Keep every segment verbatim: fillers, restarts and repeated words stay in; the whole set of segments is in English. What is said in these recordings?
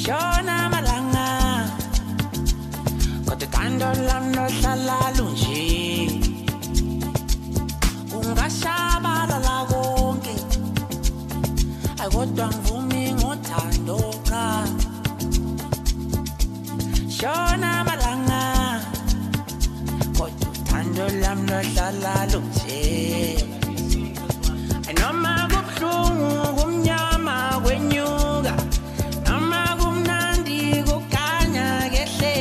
Shona malanga kodwa uthando lami lohlala lunje ungashabalala konke kodwa ngivumi ngothando cha Shona malanga kodwa uthando lami lohlala lunje noma kubuhlungu kumnyama kwenyuka noma kumnandi kukhanya kehle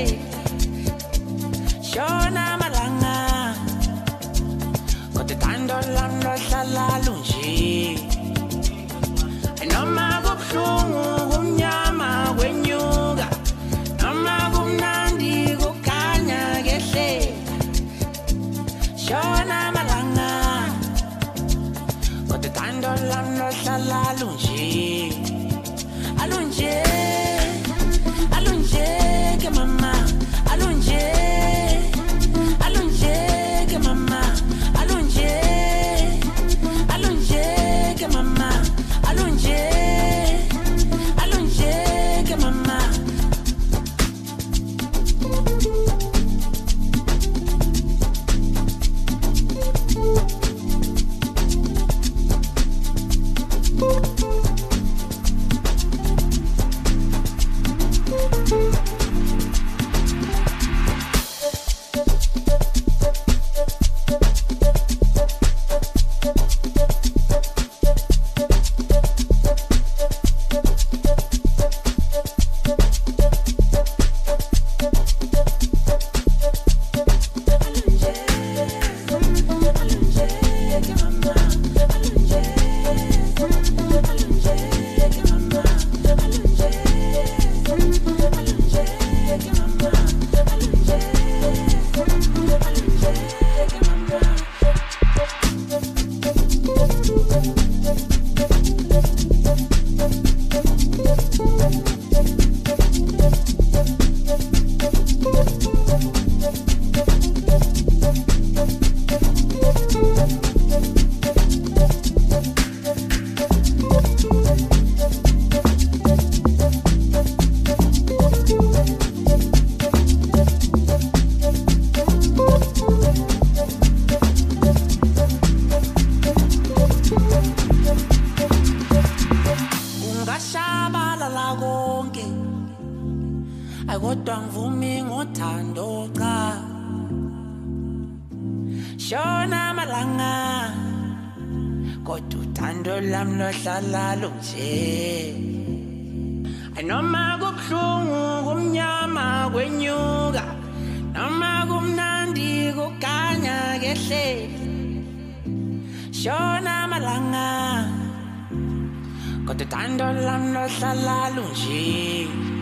Shona malanga kodwa uthando lami lohlala lunje noma kubuhlungu kumnyama kwenyuka noma kumnandi kukhanya kehle Shona malanga kodwa uthando lami lohlala lunje alunje alunje ke mama alunje alunje ke mama alunje alunje ke mama alunje alunje ke mama kodwa ngivumi ngothando cha Shona malanga kodwa uthando lami lohlala lunje noma kubuhlungu kumnyama kwenyuka noma kumnandi kukhanya kehle Shona malanga kodwa uthando lami lohlala lunje